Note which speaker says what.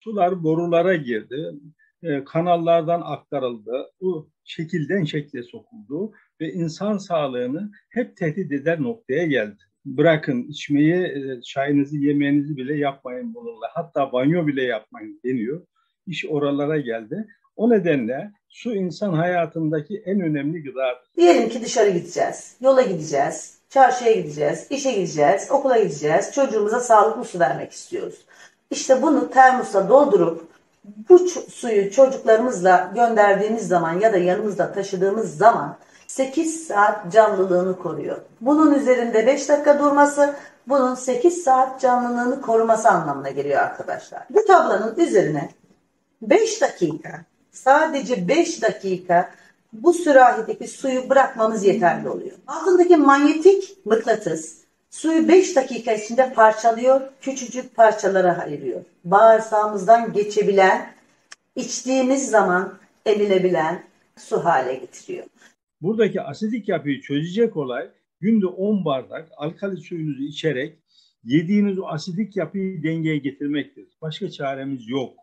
Speaker 1: Sular borulara girdi, kanallardan aktarıldı, bu şekilden şekle sokuldu ve insan sağlığını hep tehdit eder noktaya geldi. Bırakın içmeyi, çayınızı, yemeğinizi bile yapmayın bununla. Hatta banyo bile yapmayın deniyor. İş oralara geldi. O nedenle su insan hayatındaki en önemli gıdadır.
Speaker 2: Diyelim ki dışarı gideceğiz, yola gideceğiz, çarşıya gideceğiz, işe gideceğiz, okula gideceğiz, çocuğumuza sağlıklı su vermek istiyoruz. İşte bunu termosa doldurup bu suyu çocuklarımızla gönderdiğimiz zaman ya da yanımızda taşıdığımız zaman 8 saat canlılığını koruyor. Bunun üzerinde 5 dakika durması, bunun 8 saat canlılığını koruması anlamına geliyor arkadaşlar. Bu tablonun üzerine 5 dakika, sadece 5 dakika bu sürahideki suyu bırakmamız yeterli oluyor. Altındaki manyetik mıknatıs suyu 5 dakika içinde parçalıyor, küçücük parçalara ayırıyor. Bağırsağımızdan geçebilen, içtiğimiz zaman emilebilen su hale getiriyor.
Speaker 1: Buradaki asidik yapıyı çözecek olay günde 10 bardak alkali suyunuzu içerek yediğiniz o asidik yapıyı dengeye getirmektir. Başka çaremiz yok.